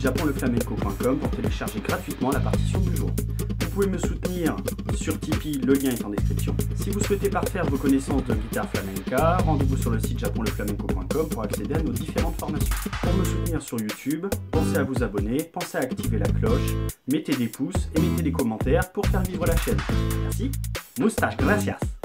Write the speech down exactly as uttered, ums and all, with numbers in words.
japon le flamenco point com pour télécharger gratuitement la partition du jour. Vous pouvez me soutenir sur Tipeee, le lien est en description. Si vous souhaitez parfaire vos connaissances de guitare flamenca, rendez-vous sur le site japon le flamenco point com pour accéder à nos différentes formations. Pour me soutenir sur YouTube, pensez à vous abonner, pensez à activer la cloche, mettez des pouces et mettez des commentaires pour faire vivre la chaîne. Merci, muchas gracias.